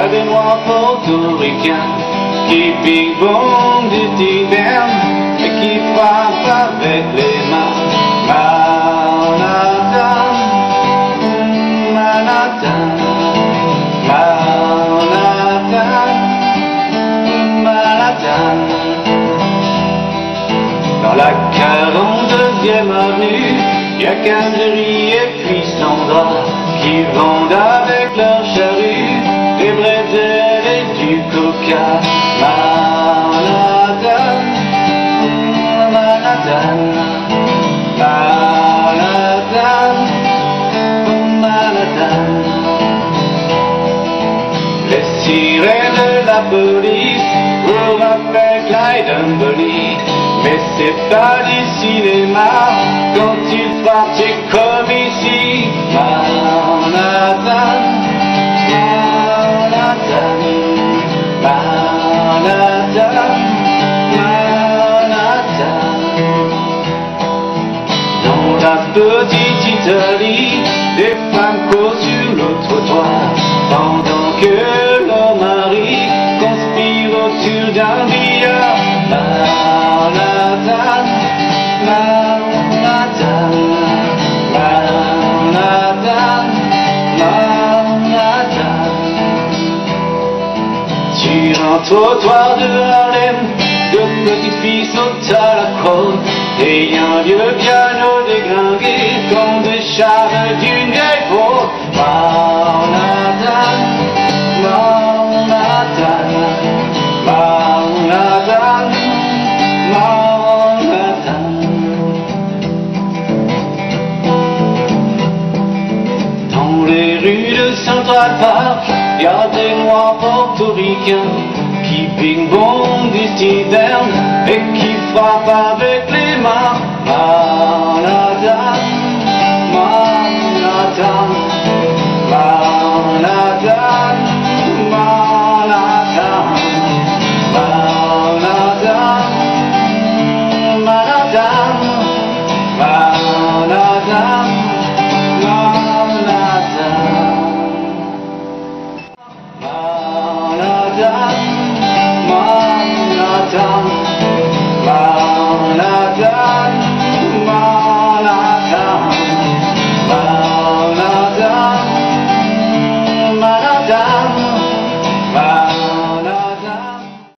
a des noirs portoricains qui piquent bon du Tigerne et qui frappent avec les mains. Manhattan, Manhattan, Manhattan, Manhattan. Dans la 42e avenue, y a Calgary et puis Sandra qui vendent avec leur charrue des bretzels et du coca. Manhattan, Manhattan, Manhattan, Manhattan. Les sirènes de la police vous rappellent Clyde and Bonnie, mais c'est pas du cinéma quand il frappe, c'est comme ici. Manhattan, Manhattan, Manhattan, Manhattan. Dans la petite Italie, des femmes courent sur le trottoir pendant que leur mari conspire autour d'un billard. Manhattan, Manhattan, Manhattan, Manhattan. Sur un trottoir de Harlem, deux petites filles sautent à la côte et un vieux piano déglingué comme des charmes d'une vieille peau. Manhattan, Manhattan, Manhattan, Manhattan. Dans les rues de Central Park, y a des noirs portoricains qui piquent bon du Tigerne et qui frappent avec les mains. Manhattan, Manhattan, Manhattan, Manhattan, Manhattan, Manhattan, Manhattan, Manhattan.